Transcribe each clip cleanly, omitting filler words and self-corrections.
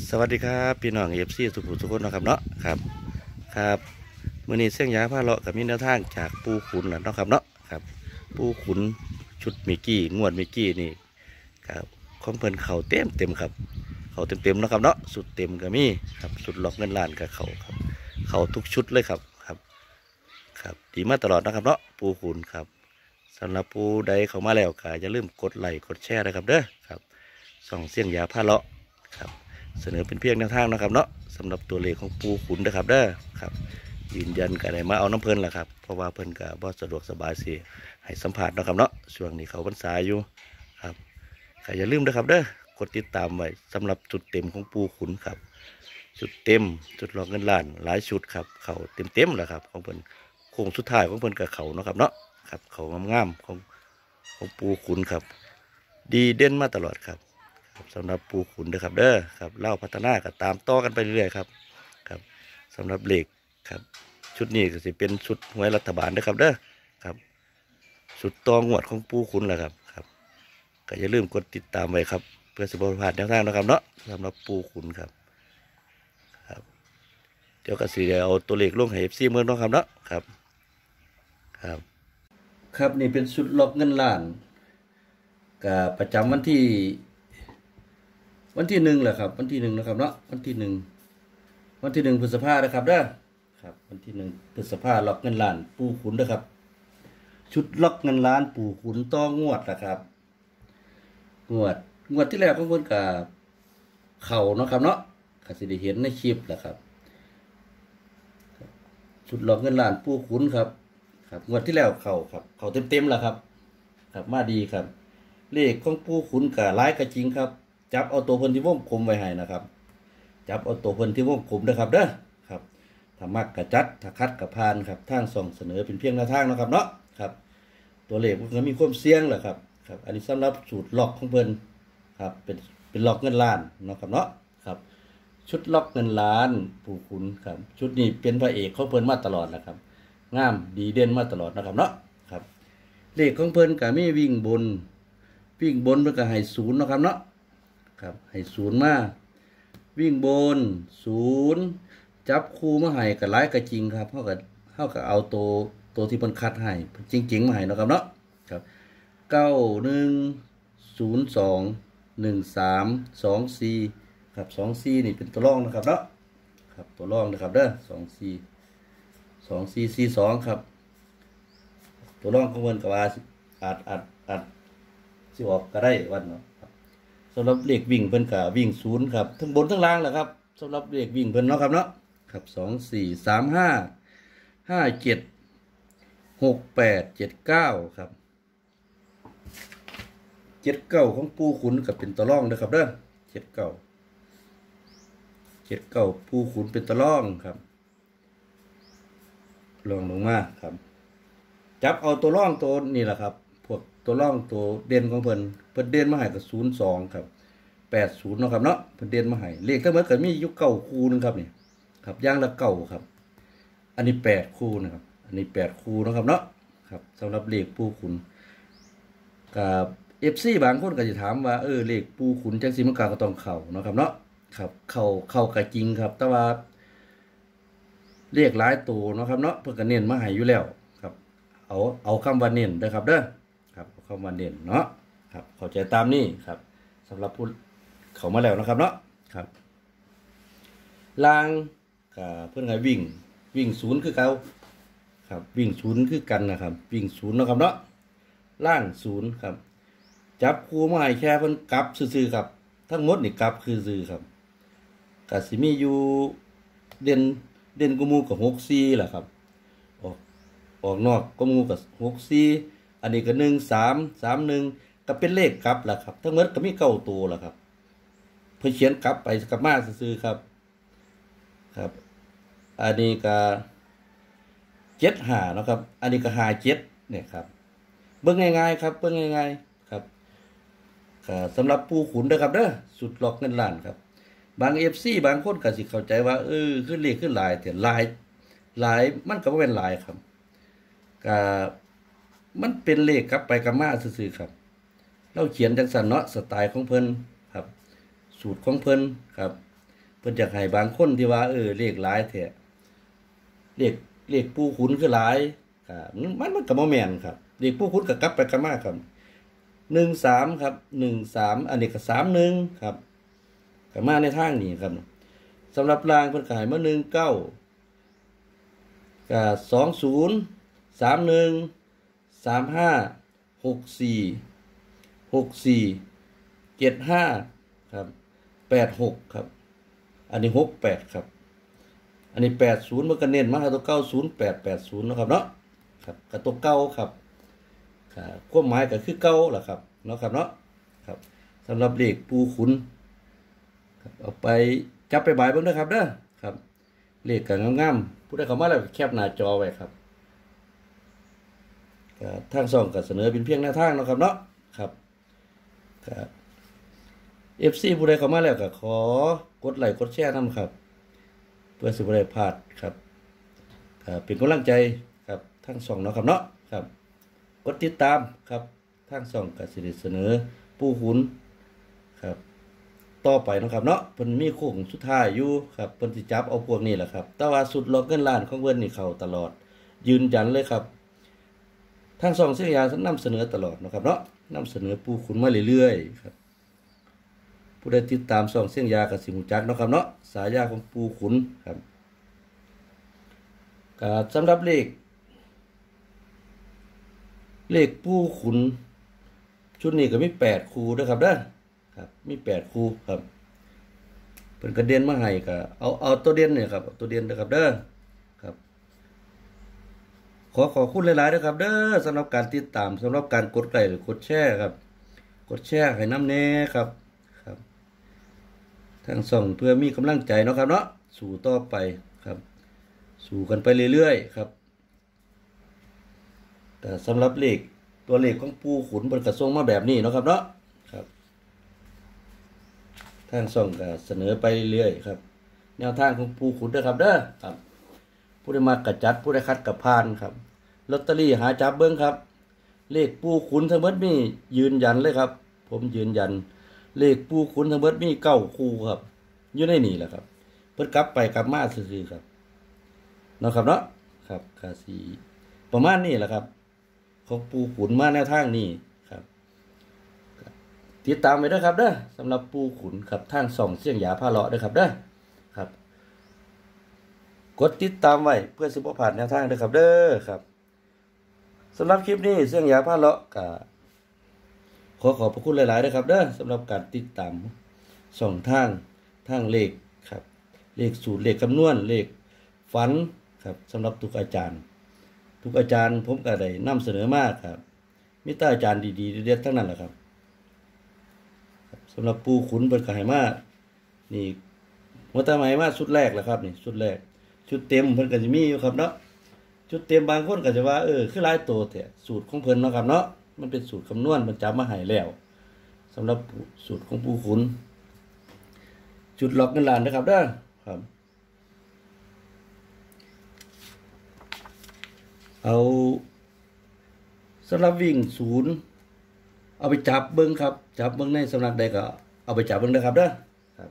สวัสดีครับพี่น้องFCทุกผู้ทุกคนนะครับเนาะครับมื้อนี้เสี่ยงยาพาเลาะกับมีแนวทางจากปูขุนเนาะครับเนาะครับปูขุนชุดมิกกี้งวดมิกกี้นี่ครับของเพิ่นเข่าเต็มครับเข่าเต็มเนาะครับเนาะสุดเต็มก็มีครับสุดล็อกเงินล้านกับเข่าครับเข่าทุกชุดเลยครับดีมาตลอดนะครับเนาะปูขุนครับสำหรับปูใดเข้ามาแล้วก็อย่าลืมกดไลค์กดแชร์นะครับเด้อครับส่องเสี่ยงยาพาเลาะครับเสนอเป็นเพียงแนวทางนะครับเนาะสำหรับตัวเลขของปูขุนนะครับเด้อครับยืนยันกันได้มาเอาน้ำเพลินแหละครับเพราะว่าเพิ่นก็บ่สะดวกสบายสิให้สัมผัสนะครับเนาะช่วงนี้เขาพรรษาอยู่ครับก็อย่าลืมนะครับเด้อกดติดตามไว้สำหรับจุดเต็มของปูขุนครับจุดเต็มจุดหลอกเงินล้านหลายชุดครับเขาเต็มแหละครับของเพิ่นโค้งสุดท้ายของเพิ่นกับเขาเนาะครับเนาะครับเขางามๆของปูขุนครับดีเด่นมาตลอดครับสำหรับปูขุนนะครับเด้อครับเล่าพัฒนาก็ตามต่อกันไปเรื่อยๆครับสำหรับเหล็กครับชุดนี้ก็จะเป็นชุดหวยรัฐบาลนะครับเด้อครับชุดตองวดของปูขุนแหละครับก็อย่าลืมกดติดตามไว้ครับเพื่อสิบผ่านแนวทางนะครับเนาะสำหรับปูขุนครับเดี๋ยวก็สิเอาตัวเลขลงให้ FC เมืองเนาะครับเนาะครับนี่เป็นชุดล็อกเงินล้านกับประจำวันที่1แหละครับวันที่1นะครับเนาะวันที่1พฤษภาคมนะครับเด้อครับวันที่1พฤษภาคมล็อกเงินล้านปูขุนนะครับชุดล็อกเงินล้านปูขุนต้องวดนะครับงวดที่แล้วของเพิ่นกับเข่าเนาะครับเนาะก็สิได้เห็นในคลิปแหละครับชุดล็อกเงินล้านปูขุนครับงวดที่แล้วเข่าครับเข่าเต็มแหละครับมาดีครับเลขของปูขุนกับหลายก็จริงครับจับเอาตัวเพิ่นที่วงกลมไว้ให้นะครับจับเอาตัวเพิ่นที่วงกลมนะครับเด้อครับถ้ามักกระจัดถ้าคัดกระพานครับทางส่องเสนอเป็นเพียงแนวทางนะครับเนาะครับตัวเลขมันก็มีความเสี่ยงแหละครับอันนี้สำหรับสูตรล็อกของเพิ่นครับเป็นล็อกเงินล้านเนาะครับเนาะครับชุดล็อกเงินล้านปูขุนครับชุดนี้เป็นพระเอกของเพิ่นมาตลอดแหละครับงามดีเด่นมาตลอดนะครับเนาะครับเลขของเพิ่นก็มีวิ่งบนเพิ่นก็ให้0เนาะครับเนาะครับให้0มาวิ่งบน0จับคู่มาให้ก็หลายก็จริงครับเฮาก็เอาตัวที่เพิ่นคัดให้จริงๆมาให้เนาะครับเนาะครับ91321324ครับ24นี่เป็นตัวรองนะครับเนาะครับตัวรองนะครับเด้อ2442ครับตัวรองของเพิ่นก็ว่าอาจสิออกก็ได้วันเนาะสำหรับเลขวิ่งเพิ่นก็วิ่ง0ครับทั้งบนทั้งล่างแหละครับสำหรับเลขวิ่งเพิ่นเนาะครับเนาะครับ2435576879ครับ79ของปูขุนก็เป็นตัวรองนะครับเด้อ79ปูขุนเป็นตัวรองครับลองลงมาครับจับเอาตัวรองตัวนี่แหละครับพวกตัวร่องตัวเด่นของเพิ่นเด่นมาให้กับ02ครับ80เนาะครับเนาะเพิ่นเด่นมาให้เลขทั้งหมดก็มีอยู่9คู่นึงครับนี่ครับอย่างละ9ครับอันนี้8คู่นะครับอันนี้8คู่เนาะครับเนาะครับสำหรับเลขปูขุนกับ FC บางคนก็จะถามว่าเลขปูขุนจังซี่มันก็ต้องเข้าเนาะครับเนาะครับเข้าก็จริงครับแต่ว่าเลขหลายตัวเนาะครับเนาะเพิ่นก็เน้นมาให้อยู่แล้วครับเอาคำว่าเน้นเด้อครับเด้อครับเข้ามาเด่นเนาะครับเข้าใจตามนี้ครับสำหรับผู้เข้ามาแล้วนะครับเนาะครับล่างเพื่อนไงวิ่ง0คือเก่าครับวิ่ง0คือกันนะครับวิ่ง0เนาะครับเนาะล่าง0ครับจับคู่มาให้แค่เพิ่นกลับซื่อๆครับทั้งหมดนี่กลับคือซื่อครับก็สิมีอยู่เด่นกูมูกับ64แหละครับออกนอกก็มูกับ64อันนี้ก็1331ก็เป็นเลขกลับแหละครับทั้งหมดก็มี9ตัวแหละครับเพื่อเขียนกลับไปกลับมาซื่อๆครับอันนี้ก็75เนาะครับอันนี้ก็57เนี่ยครับเบิ่งง่ายๆครับครับสำหรับปูขุนเด้อครับเด้อสุดล็อกเงินล้านครับบาง FC บางคนก็สิเข้าใจว่าขึ้นเลขขึ้นหลายแต่หลายมันก็บ่แม่นหลายครับก็มันเป็นเลขกลับไปกลับมาซื่อๆครับเราเขียนจังซั่นเนาะสไตล์ของเพิ่นครับสูตรของเพิ่นครับเพิ่นอยากให้บางคนที่ว่าเลขหลายแท้เลขปูขุนคือหลายครับมันก็บ่แม่นครับเลขปูขุนก็กลับไปกลับมาครับ13ครับ13อันนี้ก็31ครับก็มาในทางนี้ครับสำหรับรางเพิ่นก็ให้มา19ก็20 31 35 64 75ครับ86ครับอันนี้68ครับอันนี้80มันก็เน้นมาตัว9880นะครับเนาะครับกับตัวเก่าครับความหมายก็คือเก่าล่ะครับเนาะครับเนาะครับสำหรับเลขปูขุนครับเอาไปจับไปบายเบิ่งเด้อครับเด้อครับเลขก็งามๆผู้ใดเข้ามาแล้วแคปหน้าจอไว้ครับทางช่องก็เสนอเป็นเพียงแนวทางเนาะครับเนาะครับFC ผู้ใดเข้ามาแล้วก็ขอกดไลค์กดแชร์นำครับเพื่อสิบ่ได้พลาดครับเป็นกำลังใจครับทางช่องเนาะครับเนาะครับกดติดตามครับทางช่องก็สิได้เสนอปูขุนครับต่อไปเนาะครับเนาะเพิ่นมีโค้งสุดท้ายอยู่ครับเพิ่นสิจับเอาพวกนี้แหละครับแต่ว่าสุดล็อกเงินล้านของเพิ่นนี่เข้าตลอดยืนยันเลยครับทางช่องเสียงยานำเสนอตลอดนะครับเนาะนำเสนอปูขุนมาเรื่อยๆครับผู้ใดติดตามช่องเสียงยากับสิหูจักเนาะครับเนาะสายาของปูขุนครับสำหรับเลขปูขุนชุดนี้ก็มี8คู่นะครับเด้อครับมี8คู่ครับเพิ่นก็เด่นมาให้ก็เอาตัวเด่นเนี่ยครับตัวเด่นนะครับเด้อครับขอบคุณหลายๆนะครับเด้อสำหรับการติดตามสำหรับการกดไลค์หรือกดแชร์ครับกดแชร์ให้น้ำแน่ครับทางช่องเพื่อมีกำลังใจเนาะครับเนาะสู่ต่อไปครับสู่กันไปเรื่อยๆครับแต่สำหรับตัวเลขของปูขุนเพิ่นก็ส่งมาแบบนี้เนาะครับเนาะครับทางช่องก็เสนอไปเรื่อยๆครับแนวทางของปูขุนเด้อครับเด้อครับผู้ใดมากระจัดผู้ใดคัดกับพานครับลอตเตอรี่หาจับเบิ่งครับเลขปูขุนทั้งหมดมียืนยันเลยครับผมยืนยันเลขปูขุนทั้งหมดมี9คู่ครับอยู่ในนี่แหละครับเพิ่นกลับไปกลับมาซื่อๆครับเนาะครับเนาะครับก็สิประมาณนี้แหละครับของปูขุนมาแนวทางนี้ครับติดตามไว้ด้วยครับเด้อสำหรับปูขุนครับทางช่องเสียงยาพาเลาะด้วยครับเด้อครับกดติดตามไว้เพื่อสิบ่พลาดแนวทางด้วยครับเด้อครับสำหรับคลิปนี้เสียงยาพาเลาะก็ขอบพระคุณหลายๆด้วยครับเด้อสำหรับการติดตามช่องทางเลขครับเลขสูตรเลขคำนวณเลขฝันครับสำหรับทุกอาจารย์ผมก็ได้นำเสนอมากครับมีแต่อาจารย์ดีๆเด็ดๆทั้งนั้นแหละครับสำหรับปูขุนเพิ่นก็ให้มานี่หัวตาไหมมาชุดแรกแหละครับนี่ชุดแรกชุดเต็มเพิ่นก็สิมีอยู่ครับเนาะชุดเต็มบางคนก็จะว่าคือหลายโตแท้สูตรของเพิ่นเนาะครับเนาะมันเป็นสูตรคำนวณมันจับมาให้แล้วสำหรับสูตรของปูขุนจุดล็อกเงินล้านนะครับเด้อครับเอาสำหรับวิ่ง0เอาไปจับเบิ่งครับจับเบิ่งในสำนักใดก็เอาไปจับเบิ่งนะครับเด้อครับ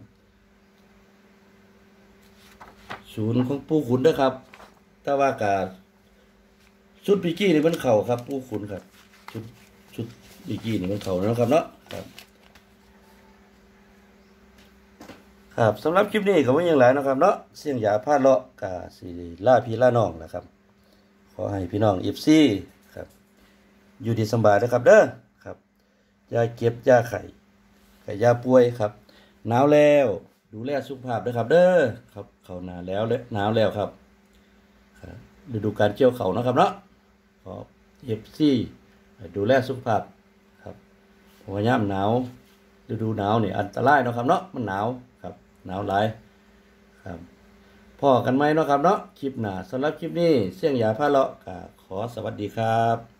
0ของปูขุนเด้อครับแต่ว่าก็ชุดปีกี้นี่มันเข้าครับปูขุนครับชุดปีกี้นี่มันเข้านะครับเนาะครับสำหรับคลิปนี้ก็ไม่ยังไรนะครับเนาะเสียงยาพาเลาะกะสิล่าพี่ล่าน้องนะครับขอให้พี่น้องFCครับอยู่ดีสบายนะครับเด้อครับอย่าเก็บอย่าไข้อย่าป่วยครับหนาวแล้วดูแลสุขภาพด้วยครับเด้อครับเข้าหน้าแล้วหนาวแล้วครับฤดูกาลเกี่ยวเขานะครับเนาะขอ FC ดูแลสุขภาพครับเพราะว่ายามหนาวฤดูหนาวนี่อันตรายนะครับเนาะมันหนาวหนาวหลายครับพ่อกันไหมเนาะครับเนาะคลิปหน้าสำหรับคลิปนี้เสียงยาพาเลาะขอสวัสดีครับ